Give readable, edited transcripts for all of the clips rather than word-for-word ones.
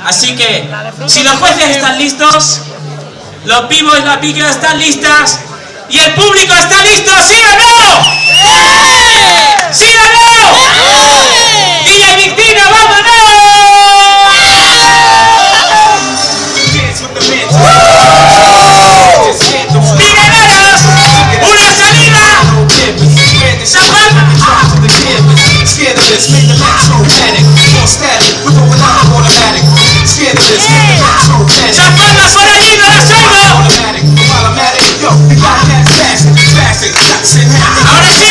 Así que, si los jueces están listos, los vivos y las víctimas están listas, y el público está listo, ¿sí o no? ¡Sí o no! ¡DJ Victino, vámonos! ¡Mineros! ¡Una salida! ¡Champán! ¡Champán, por allí, no las oigo! Ahora sí.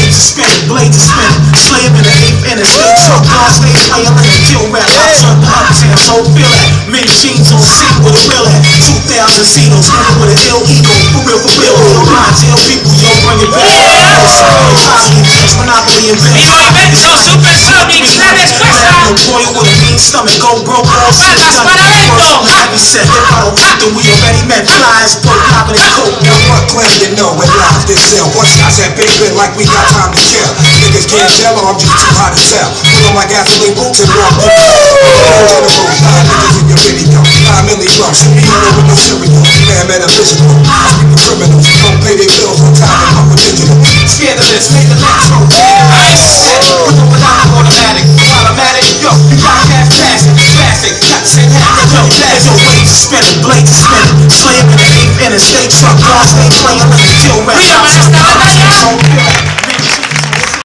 Many machines on scene with a real head. 2,000 Cenos, with an ill ego. For real. Blind tell people, yo, bring it back. Monopoly and Mi movimiento Supersonic, la respuesta. Boy with a mean stomach, go broke all shit. Patas para adentro. Heavy set, then we already met flies, both popping and coke. Now what claim you know it live this sell? One shots at Big Ben like we got time to kill. Niggas can't tell or I'm just too hot to sell. Put on my gasoline boots and walk through. Niggas in your video. 5 million drums, shoot me over with no cereal. Man, metaphysical. I speak to criminals. Don't pay their bills on time and pump a digital. Scared of this, make the next roll. With or without automatic. Yo, you got gas passing. Plastic, got the same hat. Yo, there's no way to spin it, blade to spin it. Slam in the 8th interstate truck, cars stay playing like a kill rap. Mira, para esta batalla.